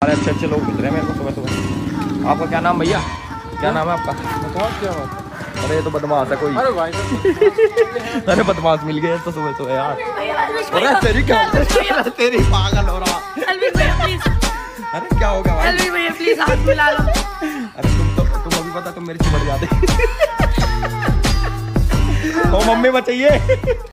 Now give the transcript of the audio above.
अरे अच्छे अच्छे लोग मिल रहे हैं मेरे को सुबह सुबह। आपका क्या नाम भैया, क्या नाम है आपका? बताओ क्या बात? अरे ये तो बदमाश है कोई। अरे भाई अरे बदमाश मिल गए तो सुबह सुबह यार। अरे तेरी क्या तेरी पागल हो रहा। अरे क्या होगा भाई? प्लीज हाथ मिला लो। अरे तुम अभी पता तुम मेरे चिपट जाते। ओ मम्मी बचाइए।